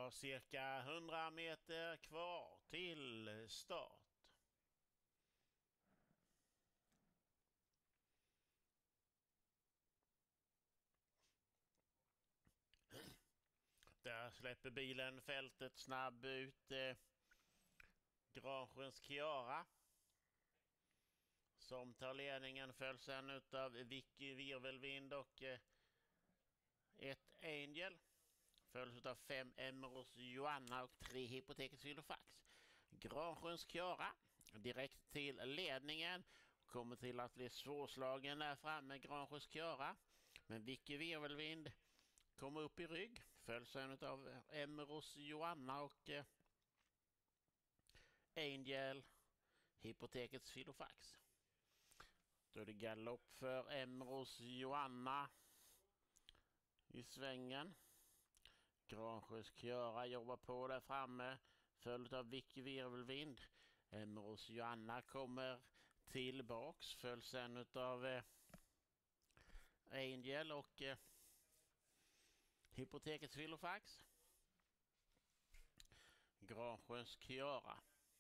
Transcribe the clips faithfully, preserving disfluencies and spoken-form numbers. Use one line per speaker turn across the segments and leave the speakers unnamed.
har cirka hundra meter kvar till start. Där släpper bilen fältet snabb ut. Eh, Granskjöns Chiara som tar ledningen, följs sen av Vicky Virvelvind och eh, ett Angel. Följs av fem Emeros Joanna och tre Hypotekets Filofax. Granskjöns Chiara direkt till ledningen. Kommer till att bli svårslagen där framme, Granskjöns Chiara. Men Vicky Virvelvind kommer upp i rygg. Följs sen av Emeros Joanna och eh, Angel, Hypotekets Filofax. Då är det galopp för Emeros Joanna i svängen. Granskjöns Chiara jobbar på där framme, följt av Vicky Virvelvind. Emeros Joanna kommer tillbaks, följs sen av eh, Angel och eh, Hypotekets Filofax. Granskjöns Chiara.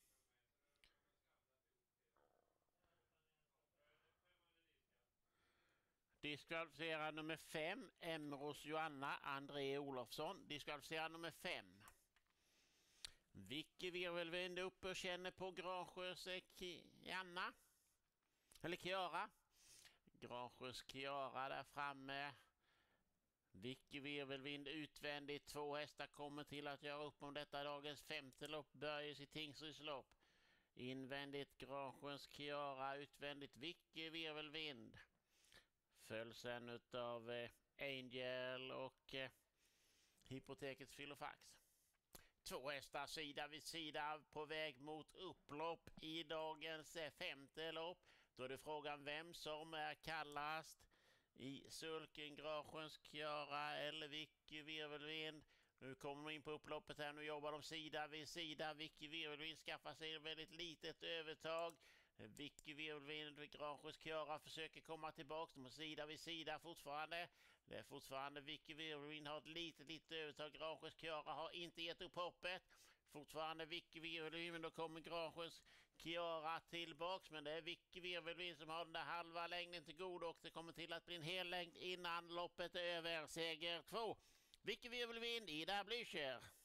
Diskvalificerad nummer fem, Emeros Joanna, André Olofsson. Diskvalificerad nummer fem. Vicky Virvelvind upp och känner på Granskjöns Chiara. Eller Chiara. Granskjöns Chiara där framme. Vicky Virvelvind utvändigt. Två hästar kommer till att göra upp om detta dagens femte lopp. Börjes i Tingsryds lopp. Invändigt Granskjöns Chiara, utvändigt Vicky Virvelvind. Följs sen av eh, Angel och eh, Hypotekets Filofax. Två hästar sida vid sida på väg mot upplopp i dagens eh, femte lopp. Då är det frågan vem som är kallast i sulken, Granskjöns Chiara eller Vicky Virvelvind. Nu kommer de in på upploppet här, nu jobbar de sida vid sida. Vicky Virvelvind skaffar sig ett väldigt litet övertag. Vicky Virvelvind och Granskjöns Chiara försöker komma tillbaka. De är sida vid sida fortfarande. Det är fortfarande Vicky Virvelvind har ett litet, litet övertag. Granskjöns Chiara har inte gett upp hoppet. Fortfarande Vicky Virvelvind, då kommer Granskjöns Chiara tillbaks. Men det är Vicky Virvelvind som har den där halva längden till god och det kommer till att bli en hel längd innan loppet är över. Seger två. Vicky Virvelvind, Ida Blücher.